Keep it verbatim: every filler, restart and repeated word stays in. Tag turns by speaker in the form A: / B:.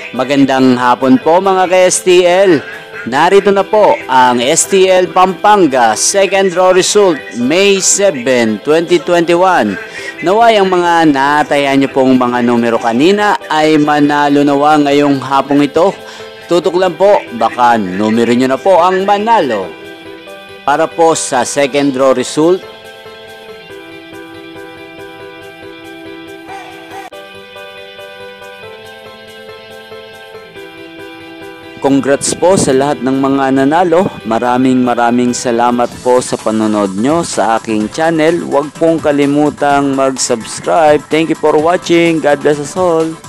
A: Magandang hapon po mga ka-S T L. Narito na po ang S T L Pampanga second draw result May seven, twenty twenty-one. Naway ang mga natayan niyo pong mga numero kanina ay manalo nawa ngayong hapong ito. Tutok lang po, baka numero niyo na po ang manalo. Para po sa second draw result, congrats po sa lahat ng mga nanalo. Maraming maraming salamat po sa panonood nyo sa aking channel. Huwag pong kalimutang mag-subscribe. Thank you for watching. God bless us all.